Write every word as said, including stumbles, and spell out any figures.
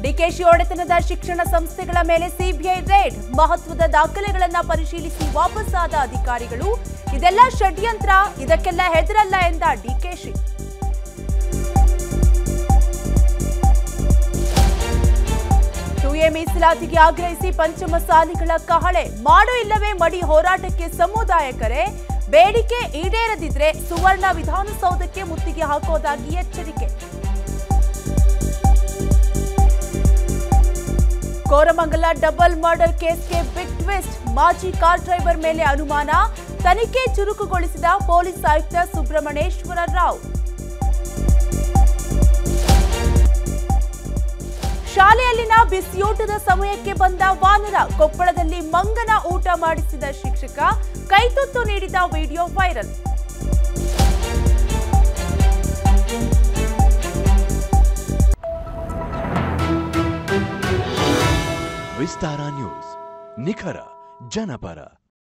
ಡಿಕೆಶಿ ಒಡೆತನದ ಶಿಕ್ಷಣ ಸಂಸ್ಥೆಗಳ ಮೇಲೆ ಸಿಬಿಐ ರೇಡ್, ಮಹತ್ವದ ದಾಖಲೆಗಳನ್ನು ಪರಿಶೀಲಿಸಿ ವಾಪಸ್ಸಾದ ಅಧಿಕಾರಿಗಳು. ಇದೆಲ್ಲ ಷಡ್ಯಂತ್ರ, ಇದಕ್ಕೆಲ್ಲ ಹೆದರಲ್ಲ ಎಂದ ಡಿಕೆಶಿ. ಟು ಎ ಮೀಸಲಾತಿಗೆ ಆಗ್ರಹಿಸಿ ಪಂಚಮಸಾಲಿಗಳ ಕಹಳೆ, ಮಾಡು ಇಲ್ಲವೇ ಮಡಿ ಹೋರಾಟಕ್ಕೆ ಸಮುದಾಯ ಕರೆ. ಬೇಡಿಕೆ ಈಡೇರದಿದ್ರೆ ಸುವರ್ಣ ವಿಧಾನಸೌಧಕ್ಕೆ ಮುತ್ತಿಗೆ ಹಾಕೋದಾಗಿ ಎಚ್ಚರಿಕೆ. ಕೋರಮಂಗಲ ಡಬಲ್ ಮರ್ಡರ್ ಕೇಸ್ಗೆ ಬಿಗ್ ಟ್ವಿಸ್ಟ್, ಮಾಜಿ ಕಾರ್ ಡ್ರೈವರ್ ಮೇಲೆ ಅನುಮಾನ, ತನಿಖೆ ಚುರುಕುಗೊಳಿಸಿದ ಪೊಲೀಸ್ ಆಯುಕ್ತ ಸುಬ್ರಹ್ಮಣ್ಯೇಶ್ವರ ರಾವ್. ಶಾಲೆಯಲ್ಲಿನ ಬಿಸಿಯೂಟದ ಸಮಯಕ್ಕೆ ಬಂದ ವಾನರ, ಕೊಪ್ಪಳದಲ್ಲಿ ಮಂಗನ ಊಟ ಮಾಡಿಸಿದ ಶಿಕ್ಷಕ, ಕೈತುತ್ತು ನೀಡಿದ ವಿಡಿಯೋ ವೈರಲ್. ವಿಸ್ತಾರ ನ್ಯೂಸ್, ನಿಖರ ಜನಪರ.